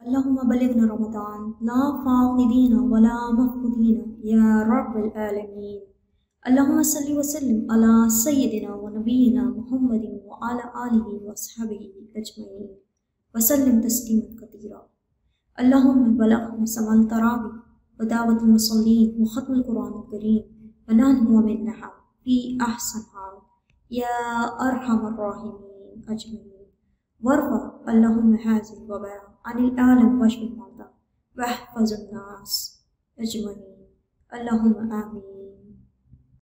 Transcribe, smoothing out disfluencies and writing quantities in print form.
अल्लाहुम्मा बल्लिगना रमज़ान ला फ़ाक़िदीना वला मफ़क़ूदीना या रब्बल आलमीन। अल्लाहुम्मा सल्लि व सल्लिम अला सय्यिदिना व नबिय्यिना मुहम्मदिन व अला आलिहि व अस्हाबिहि अजमईन व सल्लिम तस्लीमन कसीरा। अल्लाहुम्मा बल्लिग़ना समाल तरावी व दावतुल मुसल्लीन व ख़त्मुल कुरानिल करीम व नहनु मिन्हा फ़ी अहसन हाल या अरहमर राहिमीन अजमईन। वर्फ़ा अल्लाहुम्मा हाज़िल वबा अनिल आलम वश्फिल मौता वहफ़ज़िन नास अजमईन। अल्लाहुम्मा आमीन।